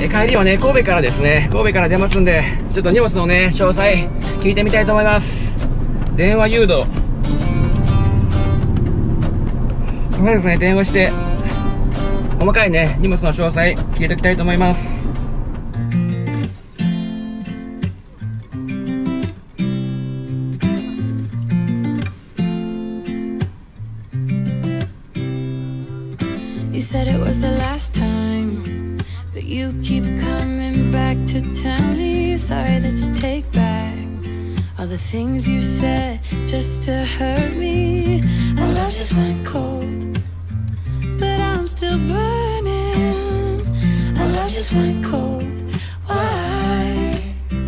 帰りはね、神戸からですね、神戸から出ますんで、ちょっと荷物のね、詳細、聞いてみたいと思います。電話誘導。そうですね、電話して、細かいね、荷物の詳細、聞いておきたいと思います。 You said it was the last time, but you keep coming back to tell me sorry that you take back all the things you said just to hurt me. Our love just went cold, but I'm still burning. Our love just went cold. Why?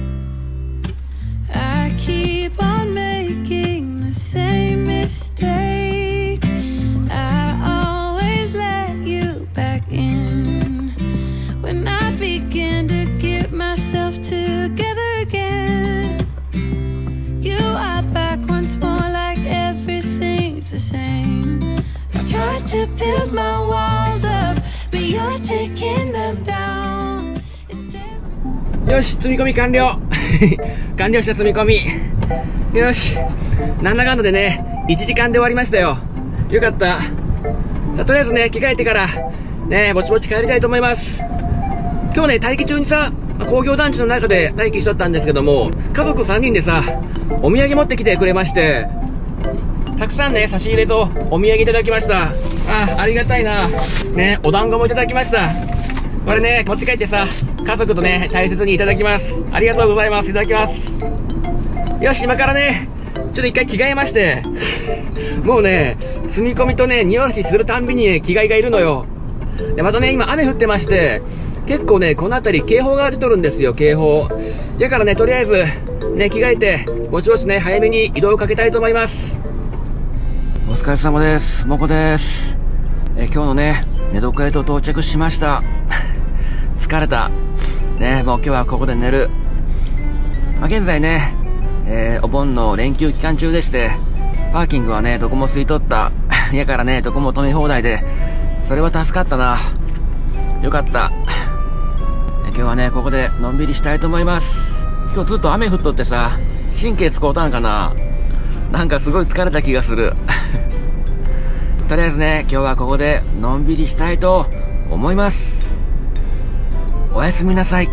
I keep on making the same mistake. I always let you back in when I begin to get myself together again. You are back once more like everything's the same. I tried to build my walls up, but you're taking them down. よし、積み込み完了。完了した積み込み。よし。なんだかんだでね、1時間で終わりましたよ。よかった。とりあえずね、着替えてから、ね、ぼちぼち帰りたいと思います。今日ね、待機中にさ、工業団地の中で待機しとったんですけども、家族3人でさ、お土産持ってきてくれまして、たくさんね、差し入れとお土産いただきました。ありがたいな。ね、お団子もいただきました。これね、持って帰ってさ、家族とね、大切にいただきます。ありがとうございます。いただきます。よし、今からね、ちょっと一回着替えまして、もうね、積み込みとね、荷下ろしするたんびに、ね、着替えがいるのよ。で、またね、今雨降ってまして、結構ね、この辺り警報が出とるんですよ、警報。だからね、とりあえず、ね、着替えて、ぼちぼちね、早めに移動をかけたいと思います。お疲れ様です。もこです。今日のね、寝床へと到着しました。疲れた。ね、もう今日はここで寝る。現在ね、お盆の連休期間中でして、パーキングはね、どこも空いとった。やからね、どこも止め放題で、それは助かったな。よかった。今日はね、ここでのんびりしたいと思います。今日ずっと雨降っとってさ、神経使うたんかな。なんかすごい疲れた気がする。とりあえずね、今日はここでのんびりしたいと思います。おやすみなさい。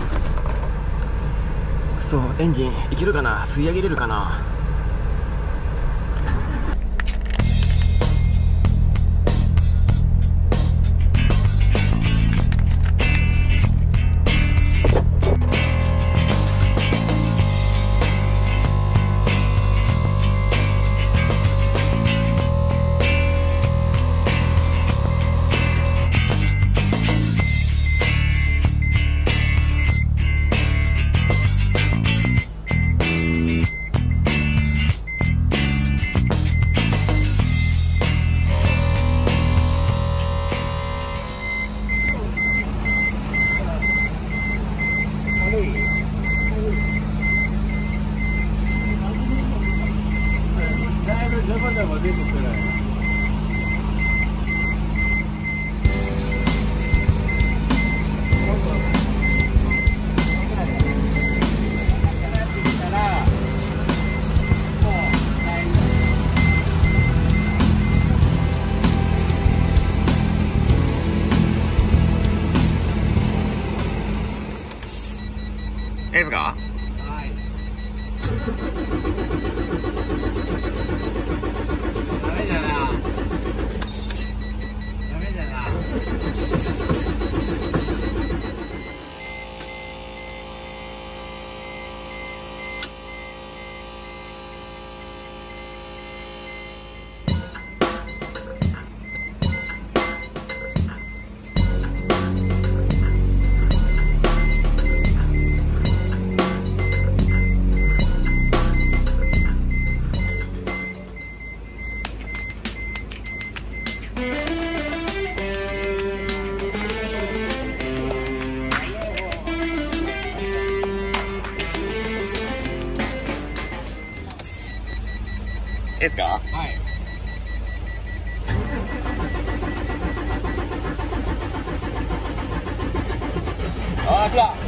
そう、エンジンいけるかな、吸い上げれるかな。 いいですか？はい。ダメだな。ダメだな。いいですか？はい。あー、来た。